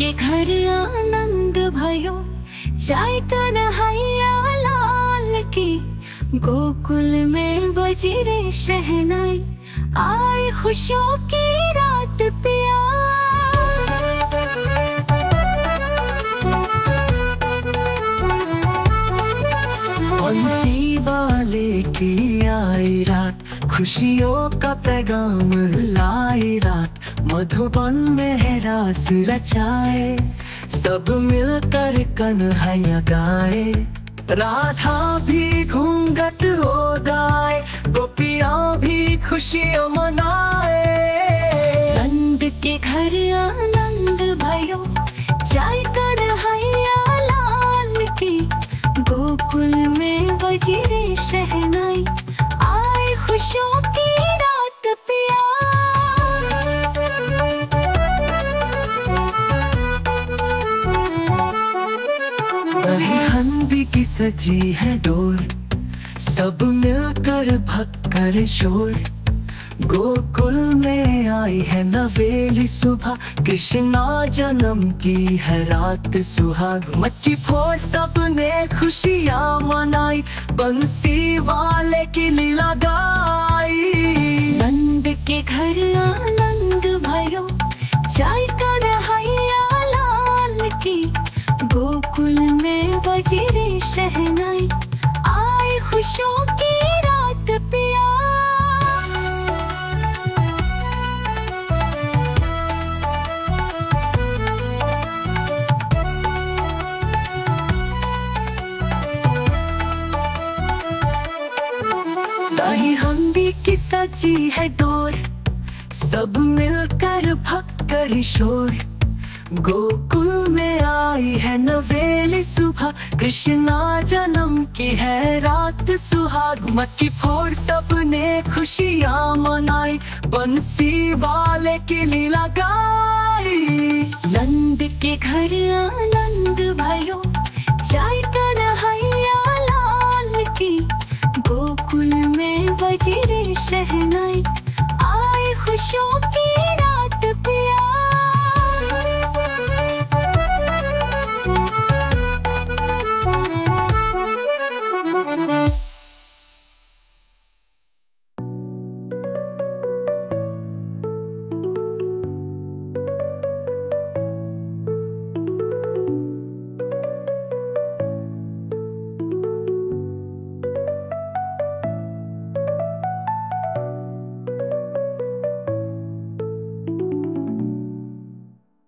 के घर आनंद भयो, जाए कन्हैया लाल की। गोकुल में बजी रे शहनाई, आए खुशियों की रात पिया। बंसी वाले की आई रात, खुशियों का पैगाम लाई रात। मधुबन में है रास रचाए, सब मिलकर कन्हैया गाए। राधा भी घूंघट हो गाए, गोपियाँ भी खुशियाँ मनाए। नंद के घर आनंद भयो, जाए कन्हैया लाल की। गोकुल में बजी रे शहनाई, आए खुशियों की रात पिया। हंदी की सजी है डोर, सब मिलकर भक्कर शोर। गोकुल में आई है नवेली सुबह, कृष्णा जन्म की है रात सुहाग। मटकी फोड़ सबने खुशियाँ मनाई, बंसी वाले की लीला गाई। नंद के घर आनंद भयो, जाए कन्हैया लाल की। गोकुल में बजी रे शहनाई, आए खुशियों की रात पिया। दही हंदी की सजी है डोर, सब मिलकर भक्कर शोर। गोकुल में आई है नवेली सुबह, कृष्णा जन्म की है रात सुहाग। मटकी फोड़ सबने खुशियाँ मनाई, बंसी वाले की लीला गाई। नंद के घर आनंद भयो, जाए कन्हैया लाल की। गोकुल में बजी रे शहनाई, आए खुशियों